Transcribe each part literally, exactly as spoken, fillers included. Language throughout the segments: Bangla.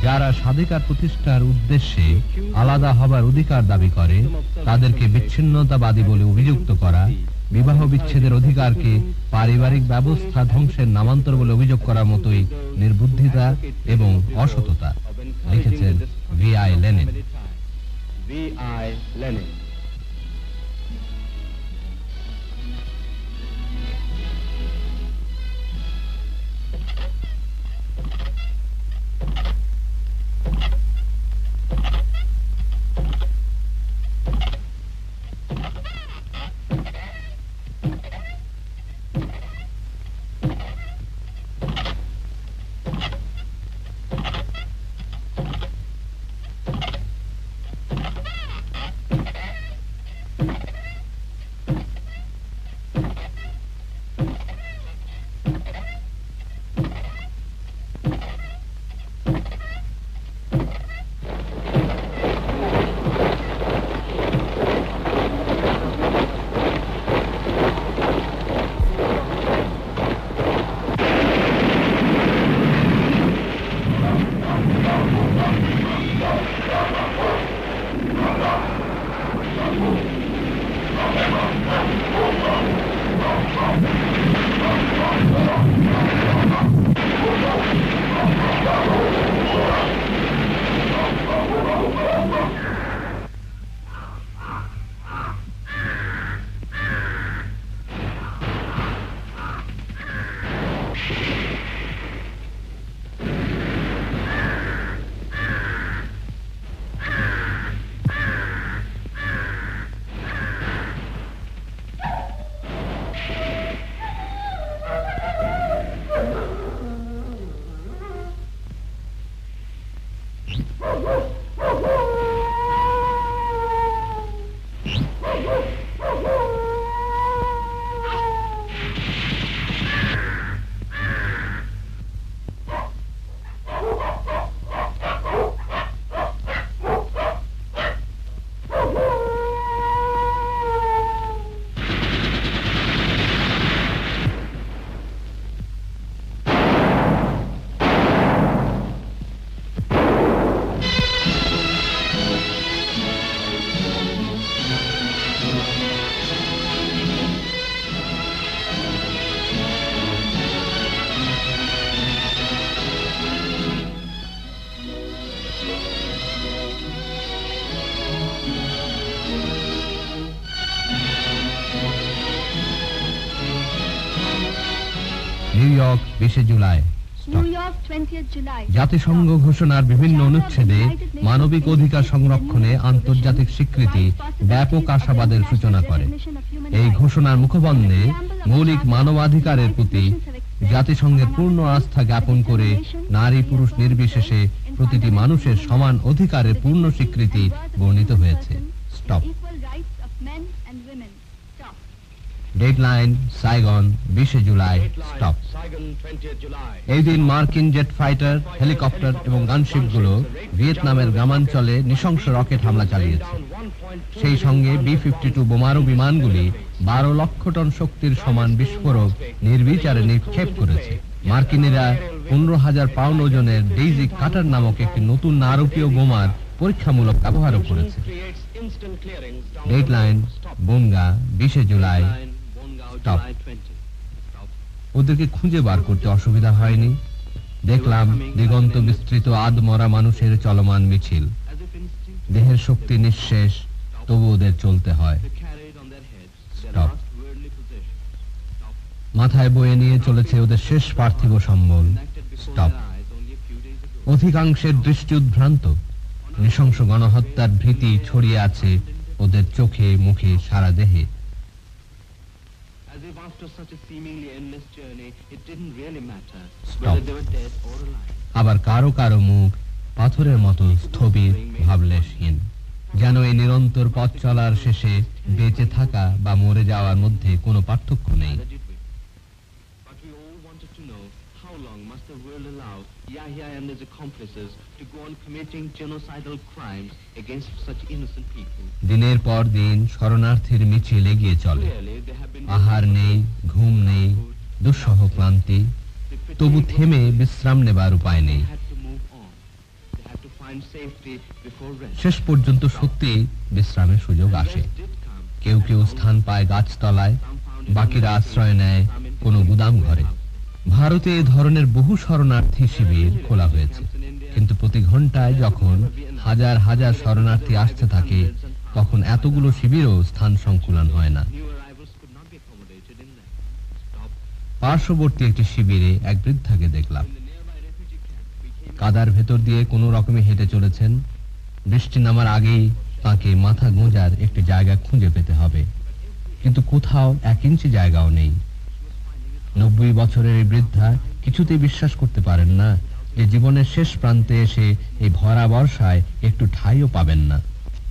যারা স্বাধিকার প্রতিষ্ঠার উদ্দেশ্যে আলাদা হবার অধিকার দাবি করে তাদেরকে বিচ্ছিন্নতাবাদী বলে অভিযুক্ত করা, বিবাহ বিচ্ছেদের অধিকারকে পারিবারিক ব্যবস্থা ধ্বংসের নামান্তর বলে অভিযোগ করার মতোই নির্বুদ্ধিতা এবং অসততা, লিখেছেন V I Lenin. V I Lenin. New York বিশে জুলাই। জাতিসংঘ ঘোষণার বিভিন্ন অনুচ্ছেদে মানবিক অধিকার সংরক্ষণে আন্তর্জাতিক স্বীকৃতি ব্যাপক আশাবাদের সূচনা করে। এই ঘোষণার মুখবন্ধে মৌলিক মানবাধিকারের প্রতি জাতিসংঘের পূর্ণ আস্থা জ্ঞাপন করে নারী পুরুষ নির্বিশেষে প্রতিটি মানুষের সমান অধিকারের পূর্ণ স্বীকৃতি বর্ণিত হয়েছে। স্টপ। ডেডলাইন সাইগন বিশে জুলাই। স্টপ। এই দিন মার্কিন জেট ফাইটার, হেলিকপ্টার এবং গানশিপগুলো ভিয়েতনামের গ্রামাঞ্চলে নৃশংস রকেট হামলা চালিয়েছে। সেই সঙ্গে বি ফিফটি টু বোমারু বিমানগুলি বারো লক্ষ টন শক্তির সমান বিস্ফোরক নির্বিচারে নিক্ষেপ করেছে। মার্কিনীরা পনেরো হাজার পাউন্ড ওজনের ডেইজি কাটার নামক একটি নতুন নারকীয় বোমার পরীক্ষামূলক ব্যবহারও করেছে। ডেডলাইন বনগা বিশে জুলাই। স্টপ। ওদেরকে খুঁজে বার করতে অসুবিধা হয়নি। দেখলাম দিগন্ত বিস্তৃত আধমরা মানুষের চলমান মিছিল। দেহের শক্তি নিঃশেষ, তবু ওদের চলতে হয়। স্টপ। মাথায় বয়ে নিয়ে চলেছে ওদের শেষ পার্থিব সম্বল। স্টপ। অধিকাংশের দৃষ্টি উদ্ভ্রান্ত। নৃশংস গণহত্যার ভীতি ছড়িয়ে আছে ওদের চোখে, মুখে, সারা দেহে। আবার কারো কারো মুখ পাথরের মতো স্থবির, ভাবলেশহীন, যেন এই নিরন্তর পথ চলার শেষে বেঁচে থাকা বা মরে যাওয়ার মধ্যে কোনো পার্থক্য নেই। দিনের পর দিন শরণার্থীর মিছিল এগিয়ে চলে। আহার নেই, ঘুম নেই, দুঃসহ ক্লান্তি, তবু থেমে বিশ্রাম নেবার উপায় নেই। শেষ পর্যন্ত সত্যি বিশ্রামের সুযোগ আসে। কেউ কেউ স্থান পায় গাছতলায়, বাকিরা আশ্রয় নেয় কোনো গুদাম ঘরে। ভারতে এ ধরনের বহু শরণার্থী শিবির খোলা হয়েছে, কিন্তু প্রতি ঘন্টায় যখন হাজার হাজার শরণার্থী আসতে থাকে, তখন এতগুলো শিবিরও স্থান সংকুলন হয় না। পার্শ্ববর্তী একটি শিবিরে এক বৃদ্ধাকে দেখলাম। কাদার ভেতর দিয়ে কোনো রকমে হেঁটে চলেছেন। বৃষ্টি নামার আগেই তাকে মাথা গোঁজার একটি জায়গা খুঁজে পেতে হবে, কিন্তু কোথাও এক ইঞ্চি জায়গাও নেই। নব্বই বছরের এই বৃদ্ধা কিছুতেই বিশ্বাস করতে পারেন না যে জীবনের শেষ প্রান্তে এসে এই ভরা বর্ষায় একটু ঠাঁইও পাবেন না।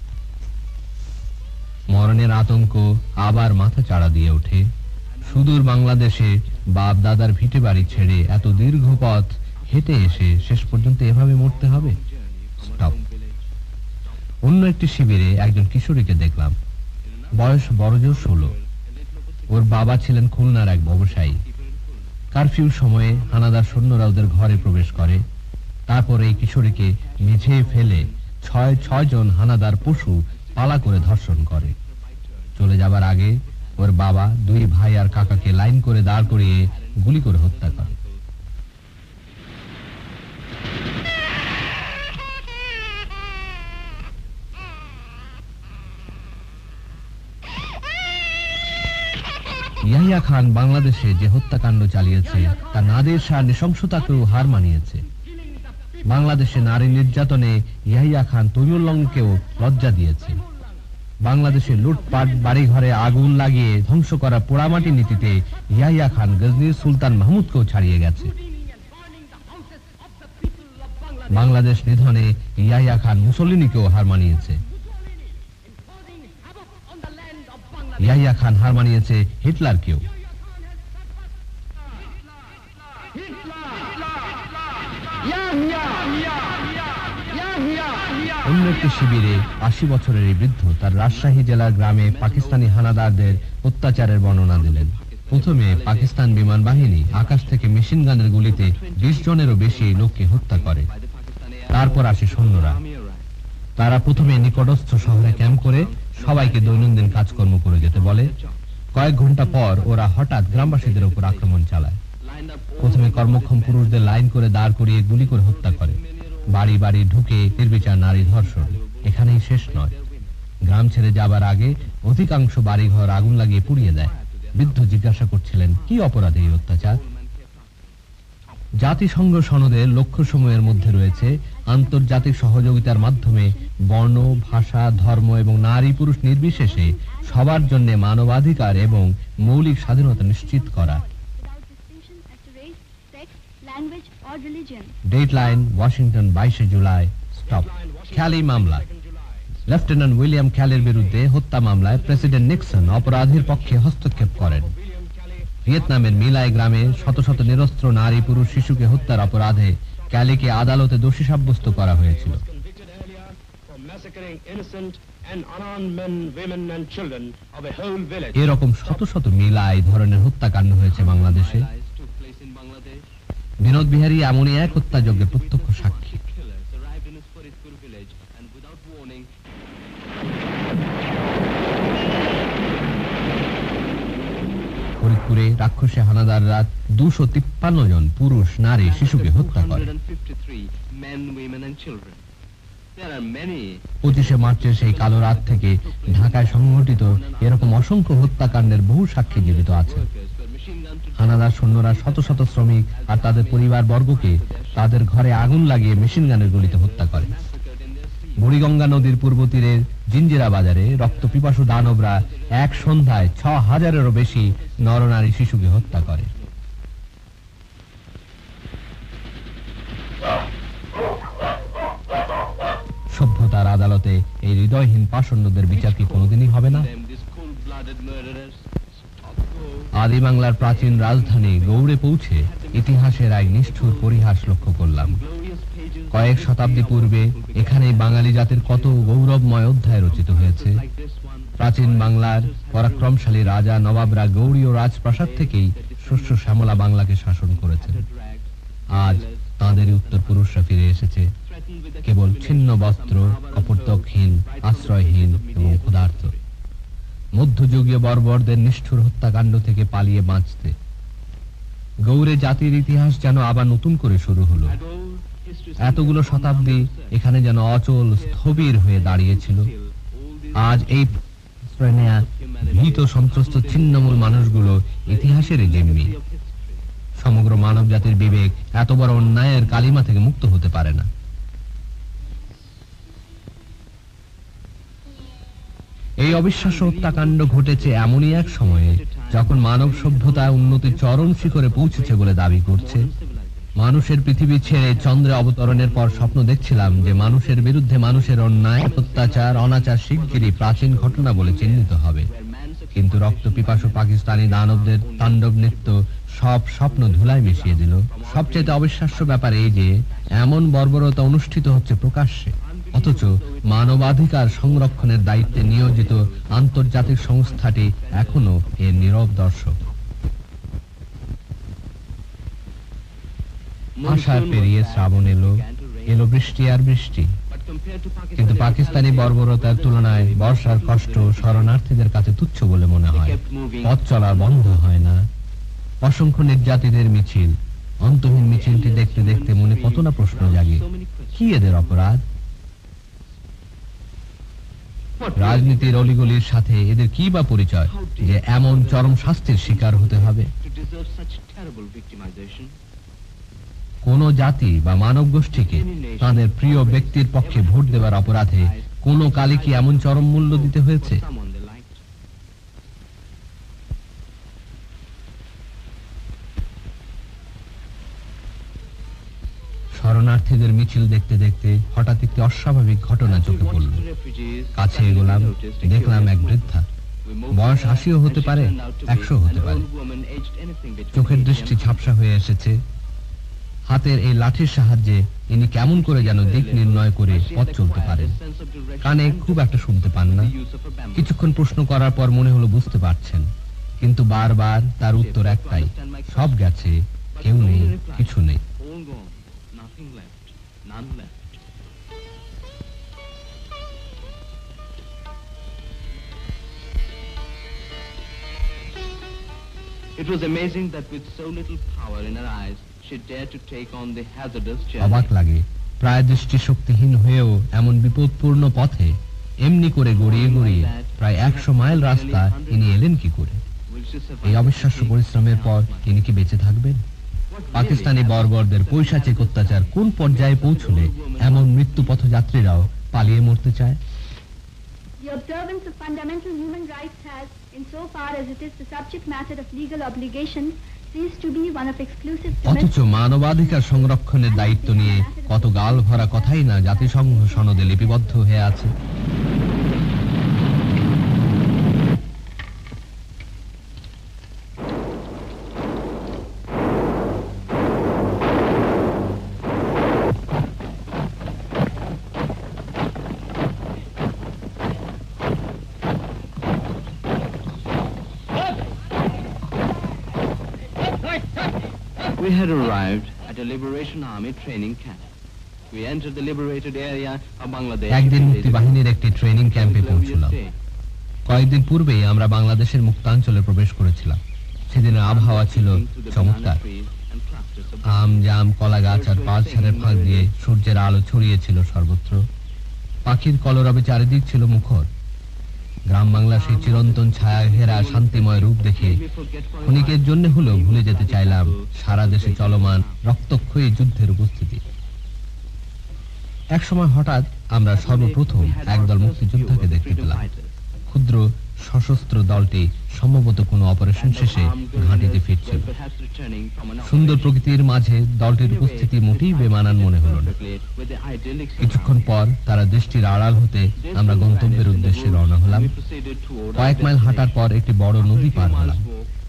মরণের আতঙ্ক আবার মাথা চাড়া দিয়ে ওঠে। সুদূর বাংলাদেশে বাপ দাদার ভিটে বাড়ি ছেড়ে এত দীর্ঘ পথ হেঁটে এসে শেষ পর্যন্ত এভাবে মরতে হবে। স্টপ। অন্য একটি শিবিরে একজন কিশোরীকে দেখলাম। বয়স বড়জোর ষোলো। ওর বাবা ছিলেন খুলনার এক ব্যবসায়ী। কারফিউ সময়ে হানাদার সৈন্যরা ওদের ঘরে প্রবেশ করে। তারপর এই কিশোরীকে মেঝে ফেলে ছয় ছয় জন হানাদার পশু পালা করে ধর্ষণ করে। চলে যাবার আগে ওর বাবা দুই ভাই আর কাকাকে লাইন করে দাঁড় করিয়ে গুলি করে হত্যা করে। ইয়াহিয়া খান বাংলাদেশে যে হত্যাকাণ্ড চালিয়েছে তা নাদের শাহ নৃশংসতাকেও হার মানিয়েছে। বাংলাদেশে নারী নির্যাতনে ইয়াহিয়া খান তৈমুল্লংকেও লজ্জা দিয়েছে। বাংলাদেশে লুটপাট, বাড়িঘরে আগুন লাগিয়ে ধ্বংস করা পোড়ামাটি নীতিতে ইয়াহিয়া খান গজনির সুলতান মাহমুদকেও ছাড়িয়ে গেছে। বাংলাদেশ নিধনে ইয়াহিয়া খান মুসলিনীকেও হার মানিয়েছে। ইয়াহিয়া খান হার মানিয়েছে হিটলারকেও। অন্য একটি শিবিরে আশি বছরের এই বৃদ্ধ তার রাজশাহী জেলার গ্রামে পাকিস্তানি হানাদারদের অত্যাচারের বর্ণনা দিলেন। প্রথমে পাকিস্তান বিমান বাহিনী আকাশ থেকে মেশিন গানের গুলিতে বিশ জনেরও বেশি লোককে হত্যা করে। তারপর আসে সৈন্যরা। তারা প্রথমে নিকটস্থ শহরে ক্যাম্প করে সবাইকে দৈনন্দিন কাজকর্ম করে যেতে বলে। কয়েক ঘন্টা পর ওরা হঠাৎ গ্রামবাসীদের উপর আক্রমণ চালায়। প্রথমে কর্মক্ষম পুরুষদের লাইন করে দাঁড় করিয়ে গুলি করে হত্যা করে। বাড়ি বাড়ি ঢুকে নির্বিচার নারী ধর্ষণ। এখানেই শেষ নয়, গ্রাম ছেড়ে যাবার আগে অধিকাংশ বাড়িঘর আগুন লাগিয়ে পুড়িয়ে দেয়। বৃদ্ধ জিজ্ঞাসা করছিলেন, কি অপরাধে এই অত্যাচার? জাতিসংঘ সনদের লক্ষ্যসমূহের মধ্যে রয়েছে আন্তর্জাতিক সহযোগিতার মাধ্যমে বর্ণ, ভাষা, ধর্ম এবং নারী পুরুষ নির্বিশেষে সবার জন্য মানবাধিকার এবং মৌলিক স্বাধীনতা নিশ্চিত করা। ডেডলাইন, ওয়াশিংটন, বাইশে জুলাই। স্টপ। খ্যালি মামলা। লেফটেন্যান্ট উইলিয়াম খ্যালির বিরুদ্ধে হত্যা মামলায় প্রেসিডেন্ট নিক্সন অপরাধীর পক্ষে হস্তক্ষেপ করেন। ভিয়েতনামের মিলাই গ্রামে শত শত নিরস্ত্র নারী পুরুষ শিশুকে হত্যার অপরাধে ক্যালিকে আদালতে দোষী সাব্যস্ত করা হয়েছিল। এরকম শত শত মিলাই ধরনের হত্যাকাণ্ড হয়েছে বাংলাদেশে। বিনোদ বিহারী এমনই এক হত্যাযজ্ঞের প্রত্যক্ষ সাক্ষী। ফরিদপুরে রাক্ষসী হানাদাররা দুশো তিপ্পান্ন জন পুরুষ, নারী, শিশুকে হত্যা করে। পঁচিশে মার্চের সেই কালো রাত থেকে ঢাকায় সংঘটিত এরকম অসংখ্য হত্যাকাণ্ডের বহু সাক্ষী জীবিত আছে। হানাদার সৈন্যরা শত শত শ্রমিক আর তাদের পরিবার বর্গকে তাদের ঘরে আগুন লাগিয়ে মেশিন গানের গুলিতে হত্যা করে। বুড়িগঙ্গা নদীর পূর্ব তীরের জিঞ্জিরা বাজারে রক্ত পিপাসু দানবরা এক সন্ধ্যায় ছ হাজারেরও বেশি নরনারী শিশুকে হত্যা করে। সভ্যতার আদালতে এই হৃদয়হীন পাষণ্ডদের বিচার কি কোনোদিনই হবে না? আদি বাংলার প্রাচীন রাজধানী গৌড়ে পৌঁছে ইতিহাসের এক নিষ্ঠুর পরিহাস লক্ষ্য করলাম। কয়েক শতাব্দী পূর্বে এখানে বাঙালি জাতির কত গৌরবময় অধ্যায় রচিত হয়েছে। প্রাচীন বাংলার পরাক্রমশালী রাজা নবাবরা গৌড়ীয় রাজপ্রাসাদ থেকেই শস্য শ্যামলা বাংলাকে শাসন করেছেন। আজ তাঁদেরই উত্তর পুরুষরা ফিরে এসেছে। কেবল ছিন্ন বস্ত্র, কপর্তকহীন, আশ্রয়হীন এবং ক্ষুধার্ত। মধ্যযুগীয় বর্বরদের নিষ্ঠুর হত্যাকাণ্ড থেকে পালিয়ে বাঁচতে গৌড়ে জাতির ইতিহাস যেন আবার নতুন করে শুরু হলো। এতগুলো শতাব্দী এখানে যেন অচল স্থবির হয়ে দাঁড়িয়েছিল। আজ এই ভীত সন্ত্রস্ত ছিন্নমূল মানুষগুলো ইতিহাসের জিম্মি। সমগ্র মানব জাতির বিবেক এত বড় অন্যায়ের কালিমা থেকে মুক্ত হতে পারে না। এই অবিশ্বাস্য হত্যাকাণ্ড ঘটেছে এমনই এক সময়ে যখন মানব সভ্যতা উন্নতির চরম শিখরে পৌঁছেছে বলে দাবি করছে। মানুষের পৃথিবী ছেড়ে চন্দ্রে অবতরণের পর স্বপ্ন দেখছিলাম যে মানুষের বিরুদ্ধে মানুষের অন্যায়, অত্যাচার, অনাচার শিগগিরই প্রাচীন ঘটনা বলে চিহ্নিত হবে। কিন্তু রক্ত পিপাসু পাকিস্তানি দানবদের তাণ্ডব নৃত্য সব স্বপ্ন ধুলায় মিশিয়ে দিল। সবচেয়ে অবিশ্বাস্য ব্যাপার এই যে এমন বর্বরতা অনুষ্ঠিত হচ্ছে প্রকাশ্যে, অথচ মানবাধিকার সংরক্ষণের দায়িত্বে নিয়োজিত আন্তর্জাতিক সংস্থাটি এখনো এর নীরব দর্শক। আষাঢ় পেরিয়ে শ্রাবণ এলো, এলো বৃষ্টি আর বৃষ্টি। কিন্তু পাকিস্তানি বর্বরতার তুলনায় বর্ষার কষ্ট শরণার্থীদের কাছে তুচ্ছ বলে মনে হয়। পথ চলা বন্ধ হয় না। অসংখ্য নির্যাতিতের মিছিল, অন্তহীন মিছিলটি দেখতে দেখতে মনে কত না প্রশ্ন জাগে। কি এদের অপরাধ? রাজনীতির অলিগলির সাথে এদের কি বা পরিচয় যে এমন চরম শাস্তির শিকার হতে হবে? কোন জাতি বা মানব গোষ্ঠীকে তাদের প্রিয় ব্যক্তির পক্ষে ভোট দেওয়ার অপরাধে কোন কালে কি এমন চরম মূল্য দিতে হয়েছে? শরণার্থীদের মিছিল দেখতে দেখতে হঠাৎ একটি অস্বাভাবিক ঘটনা চোখে পড়ল। কাছে এগোলাম, দেখলাম এক বৃদ্ধা। বয়স আশিও হতে পারে, একশো হতে পারে। চোখের দৃষ্টি ঝাপসা হয়ে এসেছে। হাতের এই লাঠির সাহায্যে ইনি কেমন করে যেন দিক নির্ণয় করে পথ চলতে পারেন। কানে খুব একটা শুনতে পান না। কিছুক্ষণ প্রশ্ন করার পর মনে হলো বুঝতে পারছেন, কিন্তু বারবার তার উত্তর একটাই, সব গেছে, কেউ নেই, কিছু নেই। It was amazing that with so little power in her eyes, she dared to take on the hazardous journey. অবাক লাগে, প্রায় দৃষ্টি শক্তিহীন হয়েও এমন বিপদপূর্ণ পথে এমনি করে গড়িয়ে গড়িয়ে প্রায় একশো মাইল রাস্তা ইনি এলেন কি করে? এই অবিশ্বাস্য পরিশ্রমের পর ইনি কি বেঁচে থাকবেন? পাকিস্তানি বর্বরদের পৈশাচিক অত্যাচার কোন পর্যায়ে পৌঁছলে এমন মৃত্যু পথযাত্রীরাও পালিয়ে মরতে চায়? The observance of fundamental human rights has, in so far as it is the subject matter of legal obligation, ceased to be one of exclusive অথচ মানবাধিকার সংরক্ষণের দায়িত্ব নিয়ে কত গাল ভরা কথাই না জাতিসংঘ সনদে লিপিবদ্ধ হয়ে আছে। We had arrived at a Liberation Army training camp. We entered the liberated area of Bangladesh. একদিন মুক্তি বাহিনীর একটি ট্রেনিং ক্যাম্পে পৌঁছলাম। কয়েকদিন পূর্বেই আমরা বাংলাদেশের মুক্তাঞ্চলে প্রবেশ করেছিলাম। সেদিনের আবহাওয়া ছিল চমৎকার। আম, জাম, কলা গাছ আর পালছাড়ের ফাঁক দিয়ে সূর্যের আলো ছড়িয়েছিল সর্বত্র। পাখির কলরবে চারিদিক ছিল মুখর। গ্রাম বাংলার সেই চিরন্তন ছায়া ঘেরা শান্তিময় রূপ দেখে ক্ষণিকের জন্য হলেও ভুলে যেতে চাইলাম সারা দেশে চলমান রক্তক্ষয়ী যুদ্ধের উপস্থিতি। এক সময় হঠাৎ আমরা সর্বপ্রথম একদল মুক্তিযোদ্ধাকে দেখতে পেলাম। ক্ষুদ্র সশস্ত্র দলটি সম্ভবত কোনো অপারেশন শেষে ঘাঁটিতে ফিরছিল। সুন্দর প্রকৃতির মাঝে দলটির উপস্থিতি মোটেই বেমানান মনে হল না। কিছুক্ষণ পর তারা দৃষ্টির আড়াল হতে আমরা গন্তব্যের উদ্দেশ্যে রওনা হলাম। কয়েক মাইল হাঁটার পর একটি বড় নদী পার হলাম।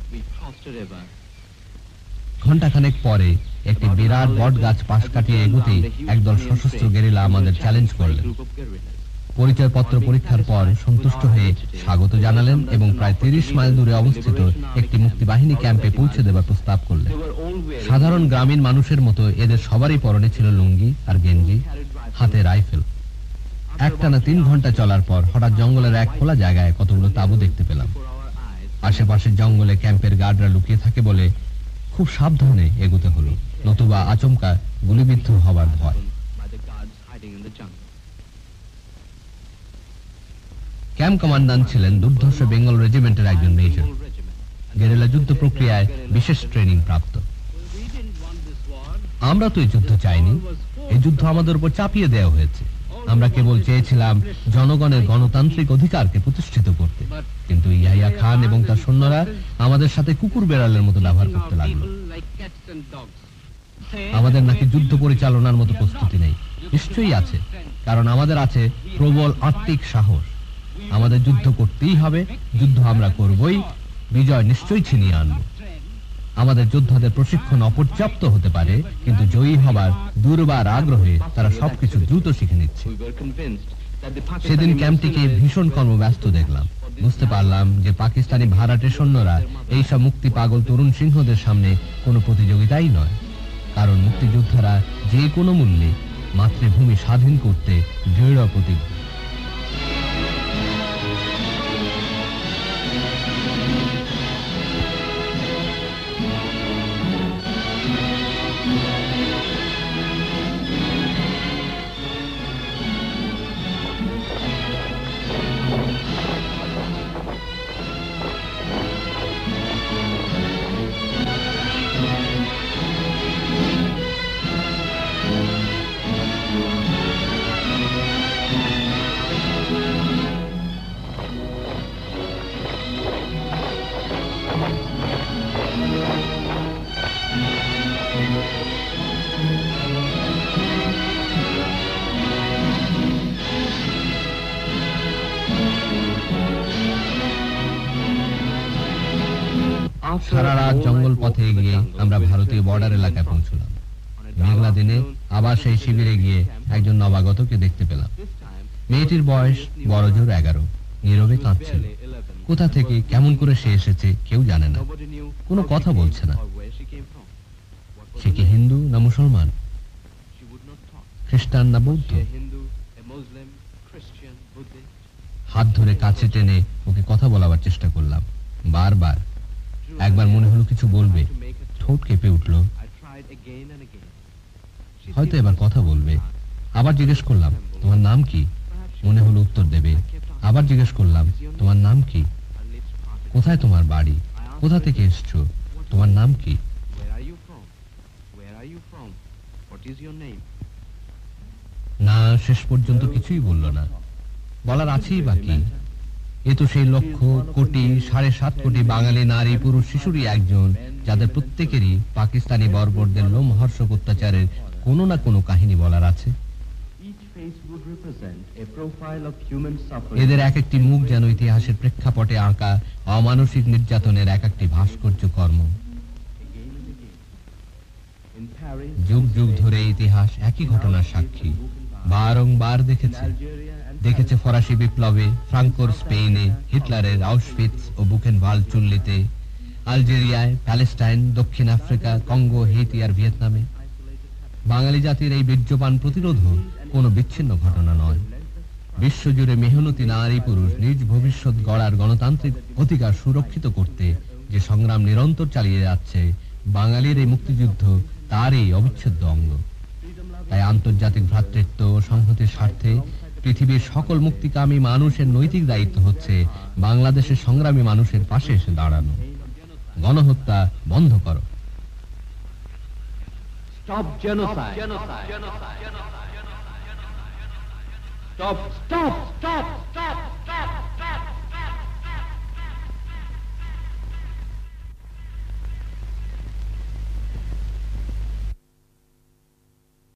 ঘণ্টাখানেক পরে একটি বিরাট বট গাছ পাশ কাটিয়ে এগোতেই একদল সশস্ত্র গেরিলা আমাদের চ্যালেঞ্জ করলেন। পরিচয়পত্র পরীক্ষার পর সন্তুষ্ট হয়ে স্বাগত জানালেন এবং প্রায় তিরিশ মাইল দূরে অবস্থিত একটি মুক্তিবাহিনী ক্যাম্পে পৌঁছে দেবার প্রস্তাব করলেন। সাধারণ গ্রামীণ মানুষের মতো এদের সবারই পরনে ছিল লুঙ্গি আর গেঞ্জি। হাতে রাইফেল। একটানা তিন ঘন্টা চলার পর হঠাৎ জঙ্গলের এক খোলা জায়গায় কতগুলো তাঁবু দেখতে পেলাম। আশেপাশের জঙ্গলে ক্যাম্পের গার্ডরা লুকিয়ে থাকে বলে খুব সাবধানে এগোতে হলো, নতুবা আচমকা গুলিবিদ্ধ হবার ভয়। ক্যাম্প কমান্ডান্ট ছিলেন দুর্ধর্ষ বেঙ্গল রেজিমেন্টের একজন মেজর, গেরিলা যুদ্ধ প্রক্রিয়ায় বিশেষ ট্রেনিং প্রাপ্ত। আমরা তো এই যুদ্ধ চাইনি, এই যুদ্ধ আমাদের উপর চাপিয়ে দেওয়া হয়েছে। আমরা কেবল চেয়েছিলাম জনগণের গণতান্ত্রিক অধিকারকে প্রতিষ্ঠিত করতে, কিন্তু ইয়াহিয়া খান এবং তার সৈন্যরা আমাদের সাথে কুকুর বেড়ালের মতো ব্যবহার করতে লাগলো। আমাদের নাকি যুদ্ধ পরিচালনার মতো প্রস্তুতি নেই। নিশ্চয়ই আছে, কারণ আমাদের আছে প্রবল আত্মিক সাহস। আমাদের যুদ্ধ করতেই হবে, যুদ্ধ আমরা করবই, বিজয় নিশ্চয়ই ছিনিয়ে আনব। আমাদের যোদ্ধাদের প্রশিক্ষণ অপর্যাপ্ত হতে পারে, কিন্তু জয়ী হবার দুর্বার আগ্রহে তারা সবকিছু দ্রুত শিখে নিচ্ছে। সেদিন ক্যাম্পটিকে ভীষণ কর্মব্যস্ত দেখলাম। বুঝতে পারলাম যে পাকিস্তানি ভাড়াটে সৈন্যরা এইসব মুক্তি পাগল তরুণ সিংহদের সামনে কোনো প্রতিযোগিতাই নয়, কারণ মুক্তিযোদ্ধারা যে কোনো মূল্যে মাতৃভূমি স্বাধীন করতে দৃঢ় প্রতিজ্ঞ। সারা রাত জঙ্গল পথে গিয়ে আমরা ভারতীয় বর্ডার এলাকায় পৌঁছলাম। মেঘলা দিনে আবার সেই শিবিরে গিয়ে একজন নবাগতকে দেখতে পেলাম। মেয়েটির বয়স বড়জোর এগারো, নীরবে কাঁদছিল। কোথা থেকে কেমন করে সে এসেছে কেউ জানে না, কোনো কথা বলছে না। সে কি হিন্দু না মুসলমান, খ্রিস্টান না বৌদ্ধ? হাত ধরে কাছে টেনে ওকে কথা বলাবার চেষ্টা করলাম বারবার। একবার মনে হলো কিছু বলবে, ঠোঁট কেঁপে উঠল। হয়তো এবার কথা বলবে। আবার জিজ্ঞেস করলাম, তোমার নাম কি? মনে হলো উত্তর দেবে। আবার জিজ্ঞেস করলাম, তোমার নাম কি? কোথায় তোমার বাড়ি? কোথা থেকে এসছো? তোমার নাম কি? না, শেষ পর্যন্ত কিছুই বলল না। বলার আছেই বাকি। এ তো সেই লক্ষ কোটি সাড়ে সাত কোটি বাঙালি নারী পুরুষ শিশুরই একজন, যাদের প্রত্যেকেরই পাকিস্তানি বর্বরদের লোমহর্ষক অত্যাচারের কোনো না কোনো কাহিনী বলার আছে। এদের এক একটি মুখ যেন ইতিহাসের প্রেক্ষাপটে আঁকা অমানসিক নির্যাতনের এক একটি ভাস্কর্য কর্ম। যুগ যুগ ধরে ইতিহাস একই ঘটনার সাক্ষী, বারংবার দেখেছে। দেখেছে ফরাসি বিপ্লবে, ফ্রাঙ্কোর স্পেনে, হিটলারের আউশভিটস ও বুখেনভাল্ড চুল্লিতে, আলজেরিয়ায়, প্যালেস্টাইন, দক্ষিণ আফ্রিকা, কঙ্গো, হেইতি আর ভিয়েতনামে। বাঙালি জাতির এই বীর্যবান প্রতিরোধও কোনো বিচ্ছিন্ন ঘটনা নয়। বিশ্বজুড়ে মেহনতি নারী পুরুষ নিজ ভবিষ্যৎ গড়ার গণতান্ত্রিক অধিকার সুরক্ষিত করতে যে সংগ্রাম নিরন্তর চালিয়ে যাচ্ছে, বাঙালির এই মুক্তিযুদ্ধ তারই অবিচ্ছেদ্য অঙ্গ। তাই আন্তর্জাতিক ভ্রাতৃত্ব ও সংহতির স্বার্থে পৃথিবীর সকল মুক্তিকামী মানুষের নৈতিক দায়িত্ব হচ্ছে বাংলাদেশের সংগ্রামী মানুষের পাশে এসে দাঁড়ানো। গণহত্যা বন্ধ করো। Stop genocide. Stop, stop, stop, stop.